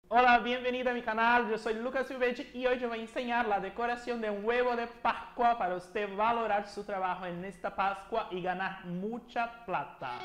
Hola, bienvenido a mi canal, yo soy Lucas Uveci y hoy yo voy a enseñar la decoración de un huevo de Pascua para usted valorar su trabajo en esta Pascua y ganar mucha plata.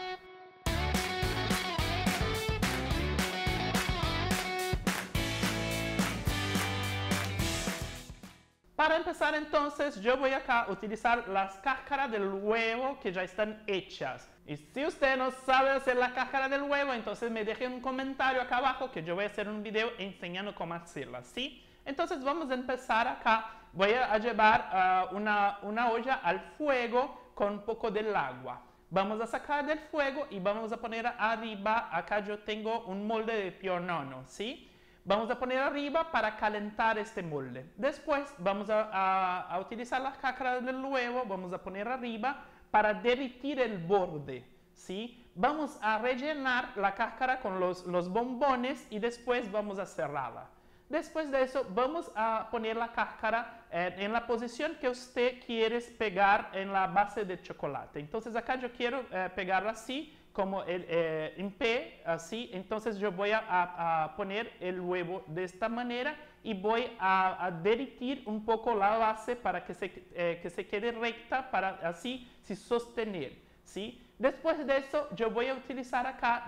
Para empezar entonces, yo voy acá a utilizar las cáscaras del huevo que ya están hechas. Y si usted no sabe hacer la cáscara del huevo, entonces me deje un comentario acá abajo que yo voy a hacer un video enseñando cómo hacerla, ¿sí? Entonces vamos a empezar acá. Voy a llevar una olla al fuego con un poco del agua. Vamos a sacar del fuego y vamos a poner arriba, acá yo tengo un molde de pionono, ¿sí? Vamos a poner arriba para calentar este molde. Después vamos a utilizar la cáscara del huevo, vamos a poner arriba para derretir el borde, ¿sí? Vamos a rellenar la cáscara con los bombones y después vamos a cerrarla. Después de eso vamos a poner la cáscara en la posición que usted quiere pegar en la base de chocolate. Entonces acá yo quiero pegarla así, como en P, así. Entonces yo voy a poner el huevo de esta manera y voy a derretir un poco la base para que se quede recta, para así se sostener, ¿sí? Después de eso, yo voy a utilizar acá,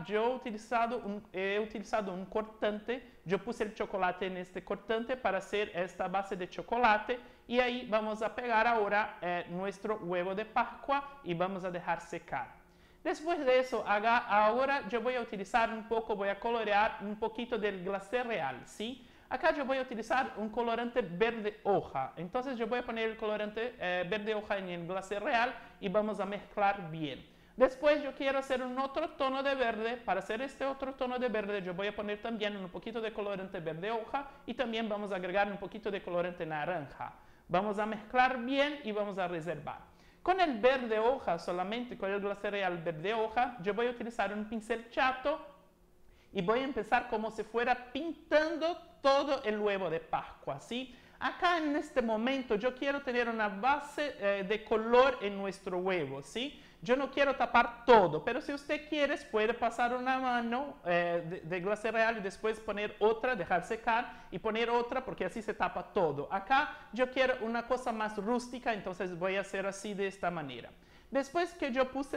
he utilizado un cortante, yo puse el chocolate en este cortante para hacer esta base de chocolate y ahí vamos a pegar ahora nuestro huevo de Pascua y vamos a dejar secar. Después de eso, ahora yo voy a utilizar un poco, voy a colorear un poquito del glacé real, ¿sí? Acá yo voy a utilizar un colorante verde hoja. Entonces yo voy a poner el colorante verde hoja en el glacé real y vamos a mezclar bien. Después yo quiero hacer un otro tono de verde. Para hacer este otro tono de verde yo voy a poner también un poquito de colorante verde hoja y también vamos a agregar un poquito de colorante naranja. Vamos a mezclar bien y vamos a reservar. Con el verde hoja solamente, con el glacé real verde hoja, yo voy a utilizar un pincel chato y voy a empezar como si fuera pintando todo el huevo de Pascua, ¿sí? Acá en este momento yo quiero tener una base de color en nuestro huevo, ¿sí? Yo no quiero tapar todo, pero si usted quiere puede pasar una mano de glacé real y después poner otra, dejar secar y poner otra porque así se tapa todo. Acá yo quiero una cosa más rústica, entonces voy a hacer así de esta manera. Después que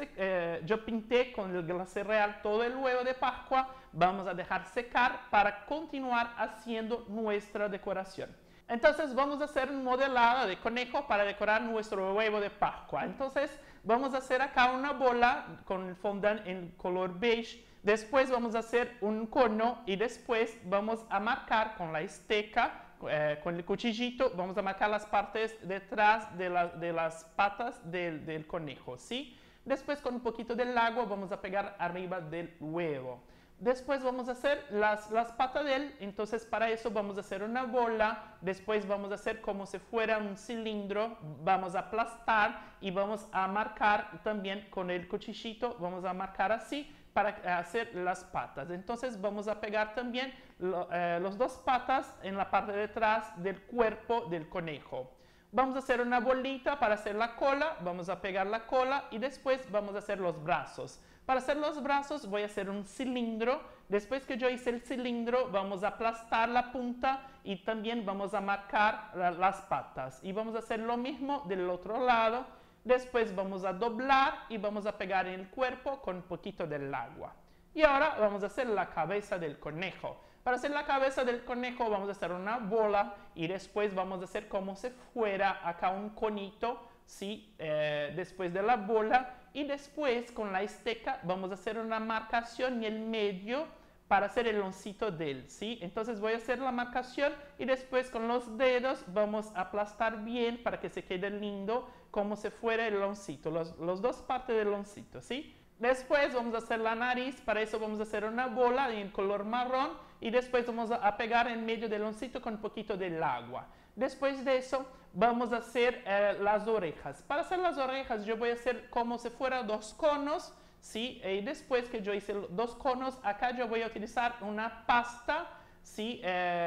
yo pinté con el glacé real todo el huevo de Pascua, vamos a dejar secar para continuar haciendo nuestra decoración. Entonces vamos a hacer un modelado de conejo para decorar nuestro huevo de Pascua. Entonces vamos a hacer acá una bola con el fondant en color beige. Después vamos a hacer un cono y después vamos a marcar con la esteca, con el cuchillito, vamos a marcar las partes detrás de las patas del conejo, ¿sí? Después con un poquito del agua vamos a pegar arriba del huevo. Después vamos a hacer las patas de él, entonces para eso vamos a hacer una bola, después vamos a hacer como si fuera un cilindro, vamos a aplastar y vamos a marcar también con el cuchillito, vamos a marcar así para hacer las patas. Entonces vamos a pegar también los dos patas en la parte de atrás del cuerpo del conejo. Vamos a hacer una bolita para hacer la cola, vamos a pegar la cola y después vamos a hacer los brazos. Para hacer los brazos voy a hacer un cilindro. Después que yo hice el cilindro, vamos a aplastar la punta y también vamos a marcar las patas. Y vamos a hacer lo mismo del otro lado. Después vamos a doblar y vamos a pegar en el cuerpo con un poquito del agua. Y ahora vamos a hacer la cabeza del conejo. Para hacer la cabeza del conejo vamos a hacer una bola y después vamos a hacer como si fuera acá un conito, ¿sí? Después de la bola y después con la esteca vamos a hacer una marcación en el medio para hacer el loncito de él, ¿sí? Entonces voy a hacer la marcación y después con los dedos vamos a aplastar bien para que se quede lindo como si fuera el loncito, los dos partes del loncito, ¿sí? Después vamos a hacer la nariz, para eso vamos a hacer una bola en color marrón y después vamos a pegar en medio del loncito con un poquito del agua. Después de eso vamos a hacer las orejas. Para hacer las orejas yo voy a hacer como si fuera dos conos, ¿sí? Y después que yo hice dos conos, acá yo voy a utilizar una pasta, ¿sí?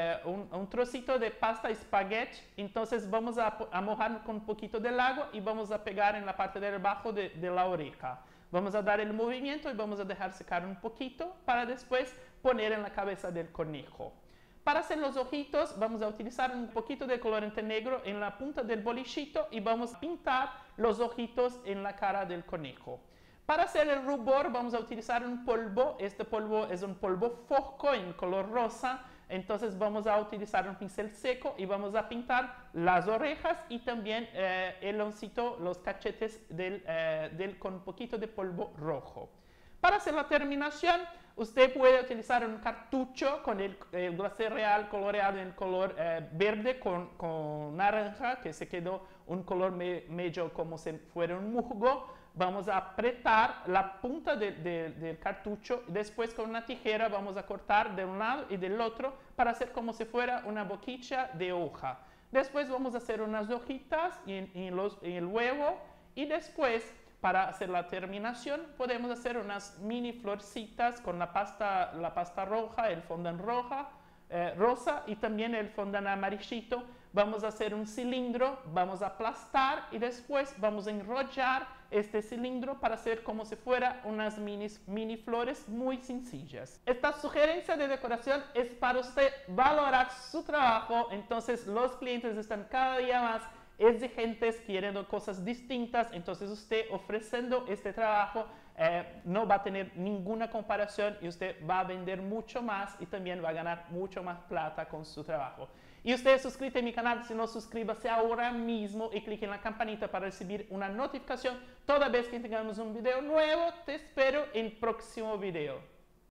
Un trocito de pasta espagueti. Entonces vamos a mojar con un poquito del agua y vamos a pegar en la parte de abajo de la oreja. Vamos a dar el movimiento y vamos a dejar secar un poquito para después poner en la cabeza del conejo. Para hacer los ojitos vamos a utilizar un poquito de colorante negro en la punta del bolichito y vamos a pintar los ojitos en la cara del conejo. Para hacer el rubor vamos a utilizar un polvo. Este polvo es un polvo fosco en color rosa. Entonces vamos a utilizar un pincel seco y vamos a pintar las orejas y también el oncito, los cachetes con un poquito de polvo rojo. Para hacer la terminación, usted puede utilizar un cartucho con el glacé real coloreado en color verde con naranja, que se quedó un color medio como si fuera un musgo. Vamos a apretar la punta del cartucho y después con una tijera vamos a cortar de un lado y del otro para hacer como si fuera una boquilla de hoja. Después vamos a hacer unas hojitas en el huevo y después para hacer la terminación podemos hacer unas mini florcitas con la pasta roja, el fondant rosa y también el fondant amarillito. Vamos a hacer un cilindro, vamos a aplastar y después vamos a enrollar este cilindro para hacer como si fuera unas mini flores muy sencillas. Esta sugerencia de decoración es para usted valorar su trabajo. Entonces los clientes están cada día más exigentes, queriendo cosas distintas. Entonces usted ofreciendo este trabajo no va a tener ninguna comparación y usted va a vender mucho más y también va a ganar mucho más plata con su trabajo. Y usted es suscrito a mi canal, si no, suscríbase ahora mismo y clique en la campanita para recibir una notificación toda vez que tengamos un video nuevo. Te espero en el próximo video.